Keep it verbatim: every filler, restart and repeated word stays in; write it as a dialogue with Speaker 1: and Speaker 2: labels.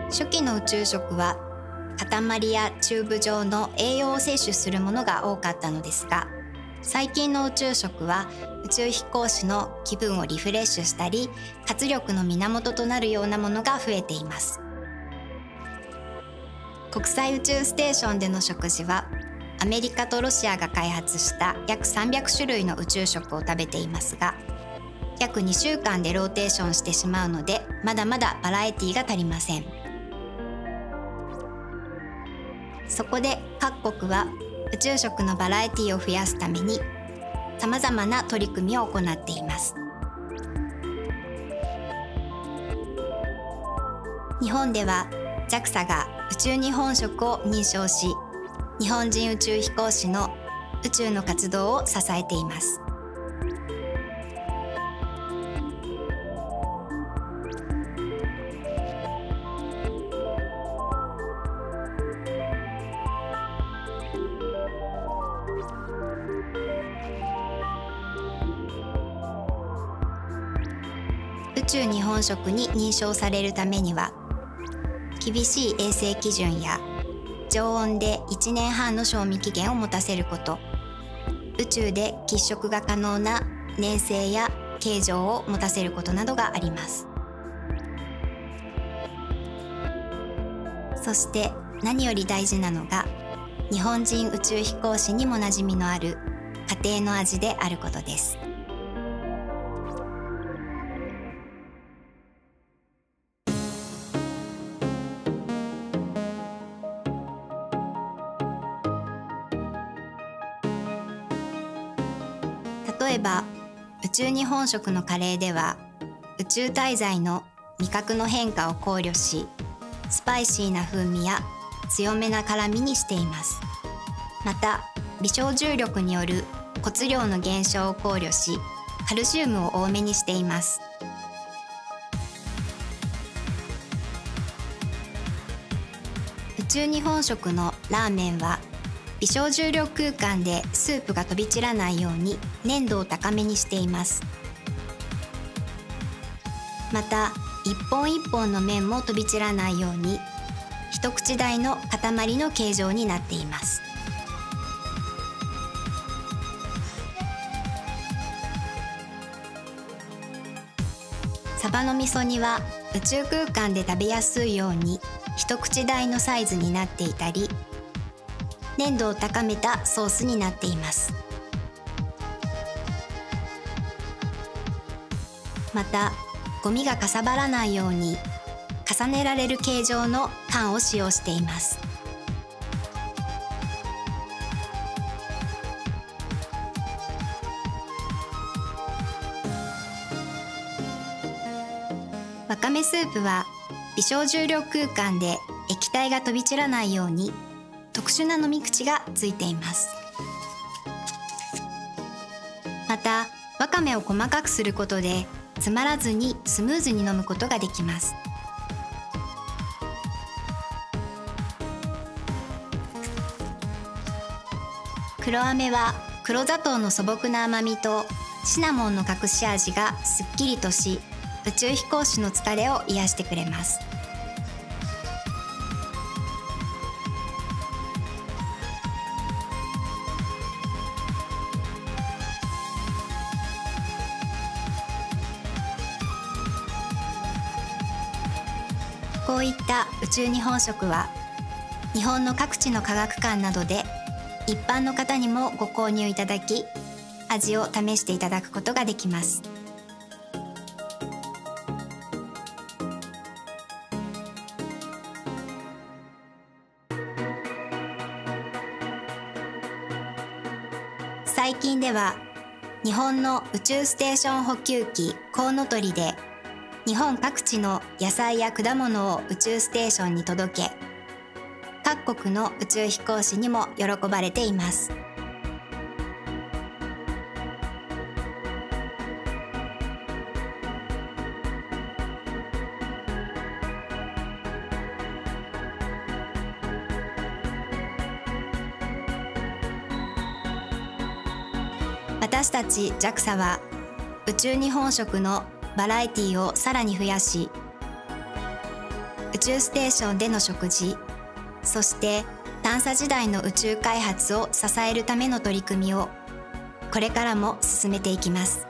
Speaker 1: 初期の宇宙食は塊やチューブ状の栄養を摂取するものが多かったのですが、最近の宇宙食は宇宙飛行士の気分をリフレッシュしたり、活力の源となるようなものが増えています。国際宇宙ステーションでの食事はアメリカとロシアが開発した約さんびゃくしゅるいの宇宙食を食べていますが、約にしゅうかんでローテーションしてしまうので、まだまだバラエティが足りません。そこで各国は宇宙食のバラエティを増やすためにさまざまな取り組みを行っています。日本では ジャクサ が宇宙日本食を認証し、日本人宇宙飛行士の宇宙の活動を支えています。宇宙日本食に認証されるためには、厳しい衛生基準や常温でいちねんはんの賞味期限を持たせること、宇宙で喫食が可能な粘性や形状を持たせることなどがあります。そして何より大事なのが、日本人宇宙飛行士にも馴染みのある家庭の味であることです。例えば宇宙日本食のカレーでは、宇宙滞在の味覚の変化を考慮し、スパイシーな風味や強めな辛みにしています。また微小重力による骨量の減少を考慮し、カルシウムを多めにしています。宇宙日本食のラーメンは微小重量空間でスープが飛び散らないように粘度を高めにしています。また一本一本の麺も飛び散らないように一口大の塊の形状になっています。サバの味噌煮は宇宙空間で食べやすいように一口大のサイズになっていたり、粘度を高めたソースになっています。またゴミがかさばらないように重ねられる形状の缶を使用しています。わかめスープは微小重量空間で液体が飛び散らないように特殊な飲み口がついています。またわかめを細かくすることで詰まらずにスムーズに飲むことができます。黒飴は黒砂糖の素朴な甘みとシナモンの隠し味がすっきりとし、宇宙飛行士の疲れを癒してくれます。こういった宇宙日本食は日本の各地の科学館などで一般の方にもご購入いただき、味を試していただくことができます。最近では日本の宇宙ステーション補給機コウノトリで日本各地の野菜や果物を宇宙ステーションに届け、各国の宇宙飛行士にも喜ばれています。私たち ジャクサ は宇宙日本食のバラエティをさらに増やし、宇宙ステーションでの食事、そして探査時代の宇宙開発を支えるための取り組みをこれからも進めていきます。